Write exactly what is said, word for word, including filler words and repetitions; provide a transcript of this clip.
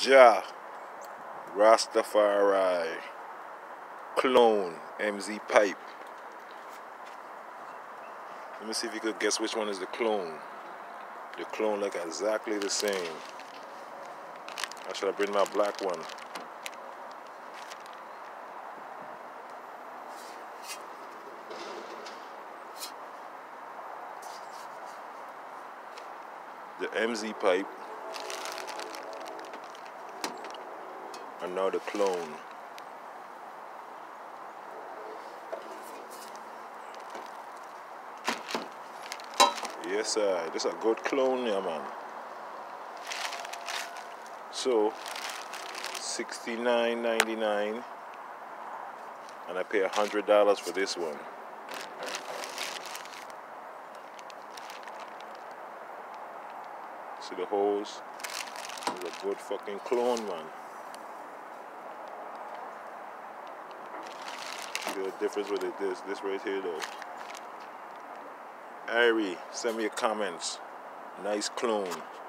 Ja Rastafari clone M Z pipe. Let me see if you could guess which one is the clone. The clone look exactly the same. Or should I bring my black one? The M Z pipe and now the clone. Yes sir, this is a good clone, yeah man. So sixty-nine ninety-nine and I pay a hundred dollars for this one. See the holes? It's a good fucking clone, man. See the difference with it, this this right here though. Ari, send me your comments. Nice clone.